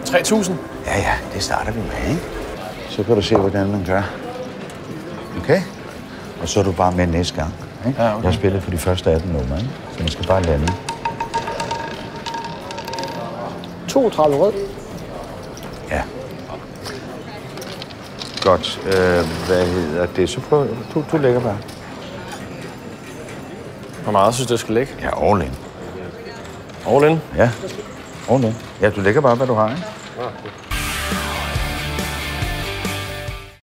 3.000? Ja, det starter vi med, ikke? Så kan du se, hvordan man gør. Okay? Og så er du bare med næste gang. Ikke? Ja, okay. Jeg har spillet for de første 18 numre, ikke? Så man skal bare lande. 32 rød. Ja. Godt. Hvad hedder det? Så prøv. Du lægger bare. Hvor meget synes du, jeg skal lægge? Ja, all in. All in? Ja, all in. Ja, du lægger bare, hvad du har, ikke? Ja.